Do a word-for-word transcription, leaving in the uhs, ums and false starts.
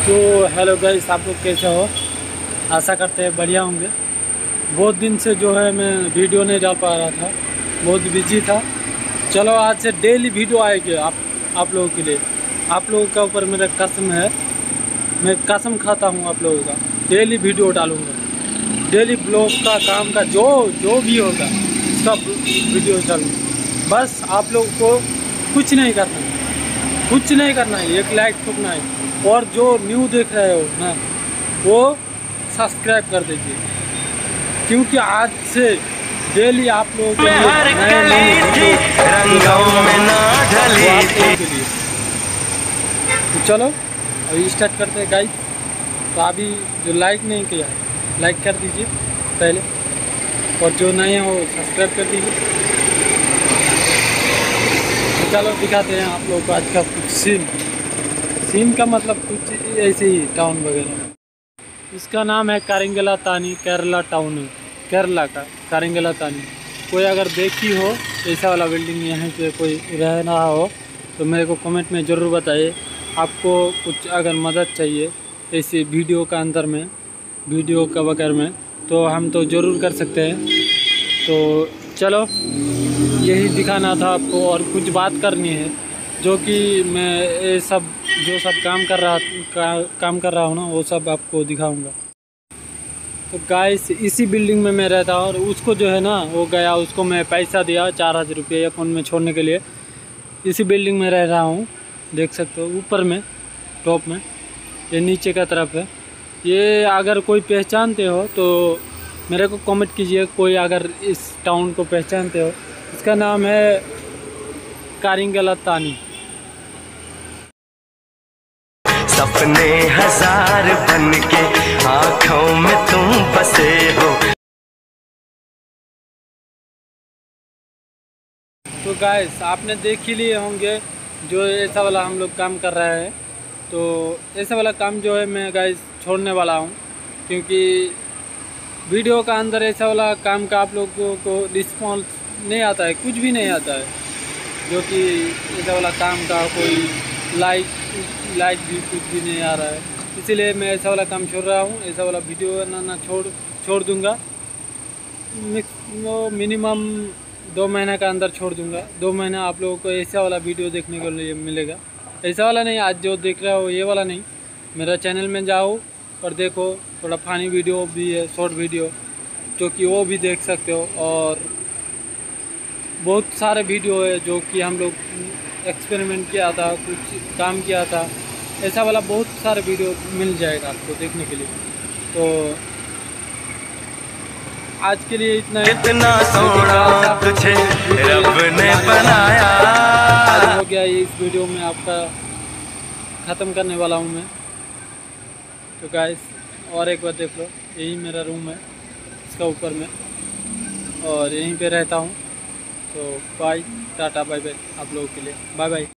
तो hello guys, आप लोग कैसे हो? आशा करते हैं बढ़िया होंगे। बहुत दिन से जो है मैं वीडियो नहीं डाल पा रहा था, बहुत बिजी था। चलो आज से डेली वीडियो आएगी आप आप लोगों के लिए। आप लोगों का ऊपर मेरा कसम है, मैं कसम खाता हूँ आप लोगों का, डेली वीडियो डालूँगा। डेली ब्लॉग का काम का जो जो भी होगा उसका वीडियो डालूँगा। बस आप लोगों को कुछ नहीं करना है, कुछ नहीं करना है, एक लाइक ठोकना है। और जो न्यू देख रहे हो ना, वो सब्सक्राइब कर दीजिए, क्योंकि आज से डेली आप लोगों के लिए नए नए वीडियो। तो चलो अभी स्टार्ट करते हैं गाइस। तो अभी जो लाइक नहीं किया है लाइक कर दीजिए पहले, और जो नए हो सब्सक्राइब कर दीजिए। तो चलो दिखाते हैं आप लोगों को आज का कुछ सीन। सीन का मतलब कुछ ऐसे ही टाउन वगैरह। इसका नाम है कारिंगला तानी, केरला टाउन है, केरला का कारिंगला तानी। कोई अगर देखी हो ऐसा वाला बिल्डिंग, यहाँ पे कोई रह रहा हो तो मेरे को कमेंट में ज़रूर बताइए। आपको कुछ अगर मदद चाहिए ऐसे वीडियो का अंदर में, वीडियो का वगैरह में, तो हम तो ज़रूर कर सकते हैं। तो चलो यही दिखाना था आपको, और कुछ बात करनी है जो कि मैं ये सब जो सब काम कर रहा का, काम कर रहा हूँ ना, वो सब आपको दिखाऊंगा। तो गाइस इसी बिल्डिंग में मैं रहता हूँ, और उसको जो है ना वो गया, उसको मैं पैसा दिया चार हज़ार रुपये अकाउंट में छोड़ने के लिए। इसी बिल्डिंग में रह रहा हूँ, देख सकते हो ऊपर में, टॉप में। ये नीचे का तरफ है। ये अगर कोई पहचानते हो तो मेरे को कमेंट कीजिए, कोई अगर इस टाउन को पहचानते हो। इसका नाम है कारिंगला तानी। सपने हजार बनके आँखों में तुम बसे हो। तो गाइस आपने देख ही लिए होंगे जो ऐसा वाला हम लोग काम कर रहे हैं। तो ऐसा वाला काम जो है मैं गाइस छोड़ने वाला हूँ, क्योंकि वीडियो का अंदर ऐसा वाला काम का आप लोगों को रिस्पॉन्स नहीं आता है, कुछ भी नहीं आता है। जो कि ऐसा वाला काम का कोई लाइक लाइक भी कुछ भी नहीं आ रहा है, इसीलिए मैं ऐसा वाला काम छोड़ रहा हूँ। ऐसा वाला वीडियो बनाना छोड़ छोड़ दूँगा। वो मिनिमम दो महीने का अंदर छोड़ दूँगा। दो महीना आप लोगों को ऐसा वाला वीडियो देखने को लिए मिलेगा। ऐसा वाला नहीं, आज जो देख रहे हो ये वाला नहीं। मेरा चैनल में जाओ और देखो, थोड़ा फ़नी वीडियो भी है, शॉर्ट वीडियो, जो कि वो भी देख सकते हो। और बहुत सारे वीडियो है जो कि हम लोग एक्सपेरिमेंट किया था, कुछ काम किया था। ऐसा वाला बहुत सारे वीडियो मिल जाएगा आपको देखने के लिए। तो आज के लिए इतना ही। कितना सोना तुझे रब ने बनाया। हो गया ये, इस वीडियो में आपका ख़त्म करने वाला हूँ मैं। तो गाइस और एक बार देख लो, यही मेरा रूम है, इसका ऊपर में, और यहीं पे रहता हूँ। तो बाय, टाटा बाय बाय आप लोगों के लिए, बाय बाय।